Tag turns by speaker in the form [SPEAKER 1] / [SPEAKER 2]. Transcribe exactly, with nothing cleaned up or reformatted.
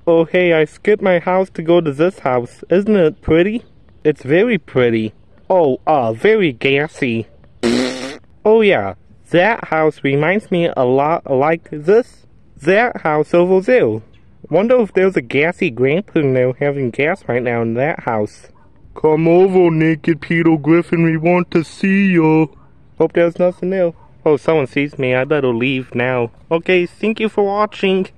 [SPEAKER 1] Oh hey, I skipped my house to go to this house. Isn't it pretty? It's very pretty. Oh, uh, very gassy. Oh yeah, that house reminds me a lot like this. That house over there. Wonder if there's a gassy grandpa now having gas right now in that house. Come over, naked Peter Griffin, we want to see you. Hope there's nothing there. Oh, someone sees me, I better leave now. Okay, thank you for watching.